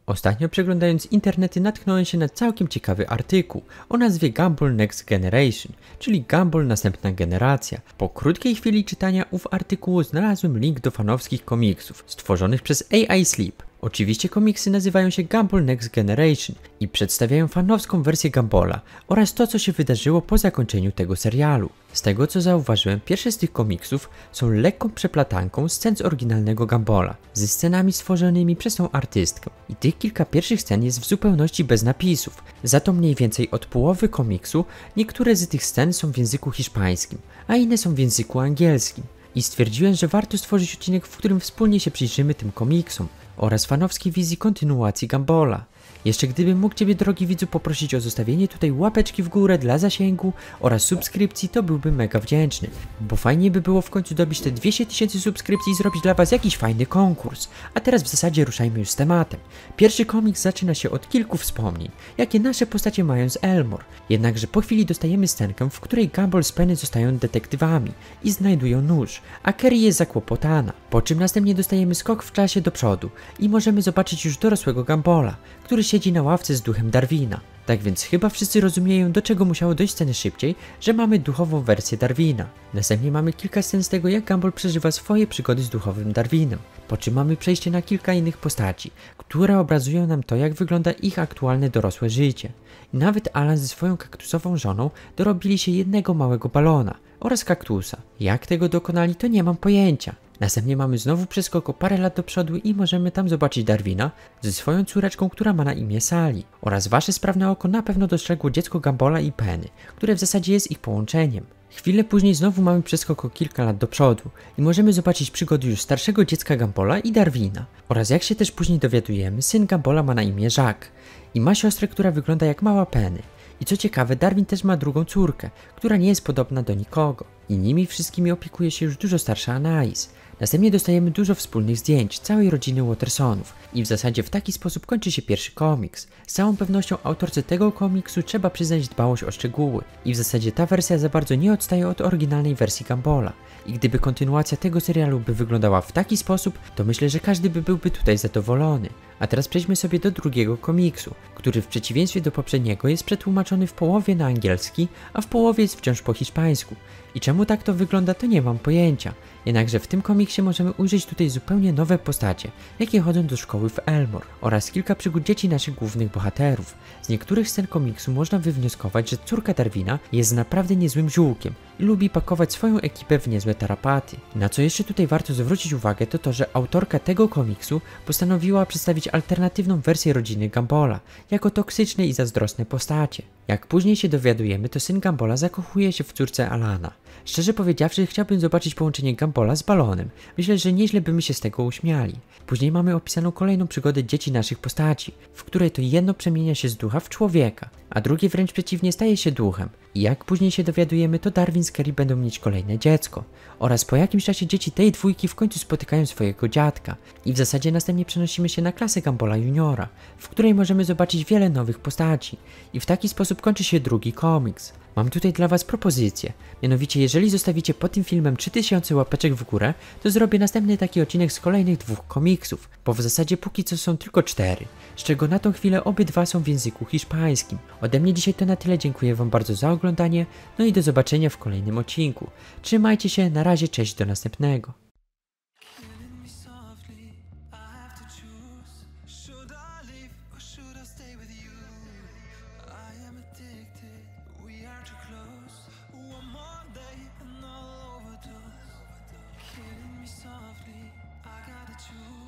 Ostatnio przeglądając internety natknąłem się na całkiem ciekawy artykuł o nazwie Gumball Next Generation, czyli Gumball Następna Generacja. Po krótkiej chwili czytania ów artykułu znalazłem link do fanowskich komiksów stworzonych przez AI Sleep. Oczywiście komiksy nazywają się Gumball Next Generation i przedstawiają fanowską wersję Gumballa oraz to, co się wydarzyło po zakończeniu tego serialu. Z tego co zauważyłem, pierwsze z tych komiksów są lekką przeplatanką scen z oryginalnego Gumballa, ze scenami stworzonymi przez tą artystkę. I tych kilka pierwszych scen jest w zupełności bez napisów. Za to mniej więcej od połowy komiksu niektóre z tych scen są w języku hiszpańskim, a inne są w języku angielskim. I stwierdziłem, że warto stworzyć odcinek, w którym wspólnie się przyjrzymy tym komiksom oraz fanowskiej wizji kontynuacji Gumballa. Jeszcze gdybym mógł Ciebie, drogi widzu, poprosić o zostawienie tutaj łapeczki w górę dla zasięgu oraz subskrypcji, to byłbym mega wdzięczny. Bo fajnie by było w końcu dobić te 200 000 subskrypcji i zrobić dla Was jakiś fajny konkurs. A teraz w zasadzie ruszajmy już z tematem. Pierwszy komiks zaczyna się od kilku wspomnień, jakie nasze postacie mają z Elmore. Jednakże po chwili dostajemy scenkę, w której Gumball z Penny zostają detektywami i znajdują nóż, a Carrie jest zakłopotana. Po czym następnie dostajemy skok w czasie do przodu i możemy zobaczyć już dorosłego Gumballa, który siedzi na ławce z duchem Darwina. Tak więc chyba wszyscy rozumieją, do czego musiało dojść sceny szybciej, że mamy duchową wersję Darwina. Następnie mamy kilka scen z tego, jak Gumball przeżywa swoje przygody z duchowym Darwinem. Po czym mamy przejście na kilka innych postaci, które obrazują nam to, jak wygląda ich aktualne dorosłe życie. I nawet Alan ze swoją kaktusową żoną dorobili się jednego małego balona oraz kaktusa. Jak tego dokonali, to nie mam pojęcia. Następnie mamy znowu przeskok o parę lat do przodu i możemy tam zobaczyć Darwina ze swoją córeczką, która ma na imię Sally. Oraz wasze sprawne oko na pewno dostrzegło dziecko Gumballa i Penny, które w zasadzie jest ich połączeniem. Chwilę później znowu mamy przeskok o kilka lat do przodu i możemy zobaczyć przygody już starszego dziecka Gumballa i Darwina. Oraz jak się też później dowiadujemy, syn Gumballa ma na imię Jacques i ma siostrę, która wygląda jak mała Penny. I co ciekawe, Darwin też ma drugą córkę, która nie jest podobna do nikogo. I nimi wszystkimi opiekuje się już dużo starsza Anais. Następnie dostajemy dużo wspólnych zdjęć całej rodziny Watersonów i w zasadzie w taki sposób kończy się pierwszy komiks. Z całą pewnością autorce tego komiksu trzeba przyznać dbałość o szczegóły i w zasadzie ta wersja za bardzo nie odstaje od oryginalnej wersji Gumballa. I gdyby kontynuacja tego serialu by wyglądała w taki sposób, to myślę, że każdy byłby tutaj zadowolony. A teraz przejdźmy sobie do drugiego komiksu, który w przeciwieństwie do poprzedniego jest przetłumaczony w połowie na angielski, a w połowie jest wciąż po hiszpańsku. I czemu tak to wygląda, to nie mam pojęcia. Jednakże w tym komiksie możemy ujrzeć tutaj zupełnie nowe postacie, jakie chodzą do szkoły w Elmore oraz kilka przygód dzieci naszych głównych bohaterów. Z niektórych scen komiksu można wywnioskować, że córka Darwina jest naprawdę niezłym ziółkiem i lubi pakować swoją ekipę w niezłe tarapaty. Na co jeszcze tutaj warto zwrócić uwagę, to to, że autorka tego komiksu postanowiła przedstawić alternatywną wersję rodziny Gumballa jako toksyczne i zazdrosne postacie. Jak później się dowiadujemy, to syn Gumballa zakochuje się w córce Alana. Szczerze powiedziawszy, chciałbym zobaczyć połączenie Gumballa z balonem. Myślę, że nieźle by mi się z tego uśmiali. Później mamy opisaną kolejną przygodę dzieci naszych postaci, w której to jedno przemienia się z ducha w człowieka, a drugie wręcz przeciwnie staje się duchem. I jak później się dowiadujemy, to Darwin z Carrie będą mieć kolejne dziecko. Oraz po jakimś czasie dzieci tej dwójki w końcu spotykają swojego dziadka. I w zasadzie następnie przenosimy się na klasę Gumballa Juniora, w której możemy zobaczyć wiele nowych postaci. I w taki sposób kończy się drugi komiks. Mam tutaj dla Was propozycję. Mianowicie, jeżeli zostawicie pod tym filmem 3000 łapeczek w górę, to zrobię następny taki odcinek z kolejnych dwóch komiksów, bo w zasadzie póki co są tylko 4, z czego na tą chwilę obydwa są w języku hiszpańskim. Ode mnie dzisiaj to na tyle, dziękuję Wam bardzo za oglądanie, no i do zobaczenia w kolejnym odcinku. Trzymajcie się, na razie, cześć, do następnego. Softly, I gotta choose.